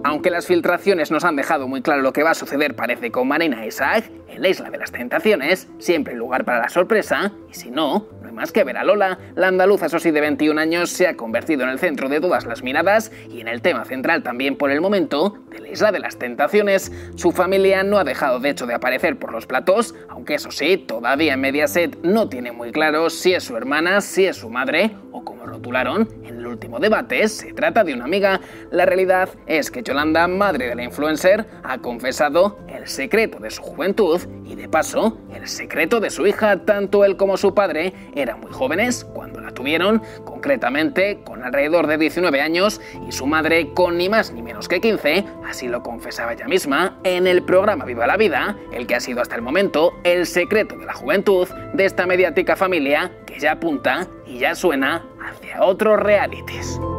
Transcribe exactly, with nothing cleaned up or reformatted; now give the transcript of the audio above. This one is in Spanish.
Aunque las filtraciones nos han dejado muy claro lo que va a suceder, parece, con Marina e Isaac, en la Isla de las Tentaciones siempre hay lugar para la sorpresa, y si no, no hay más que ver a Lola. La andaluza, eso sí, de veintiún años, se ha convertido en el centro de todas las miradas y en el tema central también por el momento de la Isla de las Tentaciones. Su familia no ha dejado de hecho de aparecer por los platós, aunque eso sí, todavía en Mediaset no tiene muy claro si es su hermana, si es su madre o, como rotularon en el último debate, se trata de una amiga. La realidad es que Yolanda, madre de la influencer, ha confesado el secreto de su juventud y, de paso, el secreto de su hija. Tanto él como su padre eran muy jóvenes cuando la tuvieron, concretamente con alrededor de diecinueve años, y su madre con ni más ni menos que quince, así lo confesaba ella misma en el programa Viva la Vida, el que ha sido hasta el momento el secreto de la juventud de esta mediática familia que ya apunta y ya suena hacia otros realities.